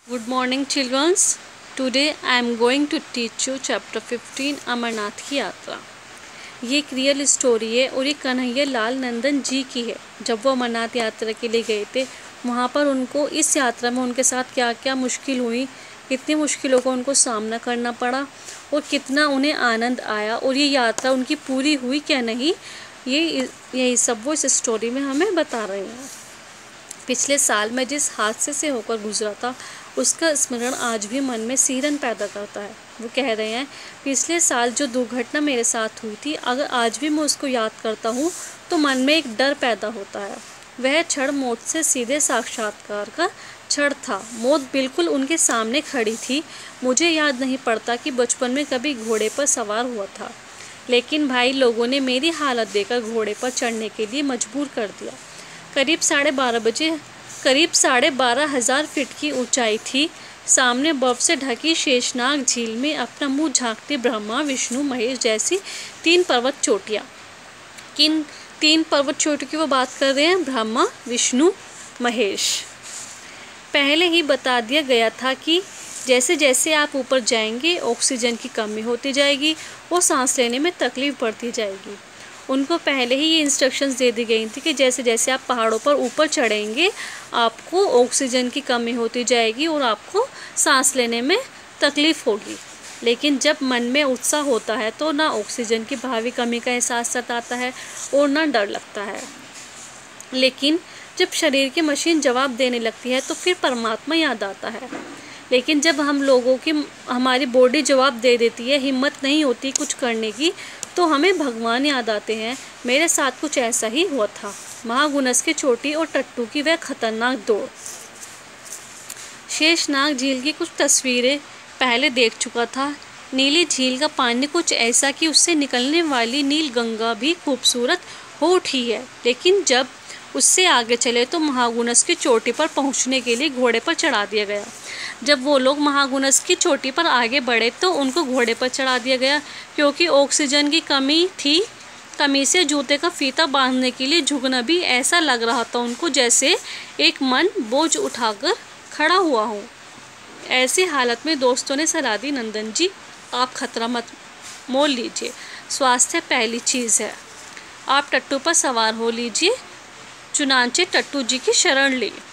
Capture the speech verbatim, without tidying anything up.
Good morning children. Today I am going to teach you chapter fifteen Amarnath की यात्रा। ये एक रियल स्टोरी है और ये कन्हैया लाल नंदन जी की है। जब वो अमरनाथ यात्रा के लिए गए थे, वहाँ पर उनको इस यात्रा में उनके साथ क्या क्या मुश्किल हुई, कितनी मुश्किलों का उनको सामना करना पड़ा और कितना उन्हें आनंद आया और ये यात्रा उनकी पूरी हुई क्या नहीं, ये यही सब वो इस स्टोरी में हमें बता रहे हैं। पिछले साल मैं जिस हादसे से होकर गुजरा था उसका स्मरण आज भी मन में सिहरन पैदा करता है। वो कह रहे हैं, पिछले साल जो दुर्घटना मेरे साथ हुई थी, अगर आज भी मैं उसको याद करता हूँ तो मन में एक डर पैदा होता है। वह क्षण मौत से सीधे साक्षात्कार का क्षण था। मौत बिल्कुल उनके सामने खड़ी थी। मुझे याद नहीं पड़ता कि बचपन में कभी घोड़े पर सवार हुआ था, लेकिन भाई लोगों ने मेरी हालत देखकर घोड़े पर चढ़ने के लिए मजबूर कर दिया। करीब साढ़े बारह बजे करीब साढ़े बारह हज़ार फीट की ऊंचाई थी। सामने बर्फ से ढकी शेषनाग झील में अपना मुंह झांकती ब्रह्मा, विष्णु, महेश जैसी तीन पर्वत चोटियाँ। किन तीन पर्वत चोटियों की वो बात कर रहे हैं? ब्रह्मा, विष्णु, महेश। पहले ही बता दिया गया था कि जैसे जैसे आप ऊपर जाएंगे ऑक्सीजन की कमी होती जाएगी और सांस लेने में तकलीफ बढ़ती जाएगी। उनको पहले ही ये इंस्ट्रक्शंस दे दी गई थी कि जैसे जैसे आप पहाड़ों पर ऊपर चढ़ेंगे आपको ऑक्सीजन की कमी होती जाएगी और आपको सांस लेने में तकलीफ़ होगी। लेकिन जब मन में उत्साह होता है तो ना ऑक्सीजन की भावी कमी का एहसास सताता है और ना डर लगता है। लेकिन जब शरीर की मशीन जवाब देने लगती है तो फिर परमात्मा याद आता है। लेकिन जब हम लोगों की हमारी बॉडी जवाब दे देती है, हिम्मत नहीं होती कुछ करने की, तो हमें भगवान याद आते हैं। मेरे साथ कुछ ऐसा ही हुआ था। महागुनस की चोटी और टट्टू की वह खतरनाक दौड़। शेषनाग झील की कुछ तस्वीरें पहले देख चुका था। नीली झील का पानी कुछ ऐसा कि उससे निकलने वाली नील गंगा भी खूबसूरत हो उठी है। लेकिन जब उससे आगे चले तो महागुनस की चोटी पर पहुंचने के लिए घोड़े पर चढ़ा दिया गया। जब वो लोग महागुनस की चोटी पर आगे बढ़े तो उनको घोड़े पर चढ़ा दिया गया, क्योंकि ऑक्सीजन की कमी थी। कमी से जूते का फीता बांधने के लिए झुकना भी ऐसा लग रहा था उनको जैसे एक मन बोझ उठाकर खड़ा हुआ हो। ऐसी हालत में दोस्तों ने सलाह दी, नंदन जी आप खतरा मत मोल लीजिए, स्वास्थ्य पहली चीज़ है। आप टट्टू पर सवार हो लीजिए, चुनांचे टट्टू जी की शरण ली।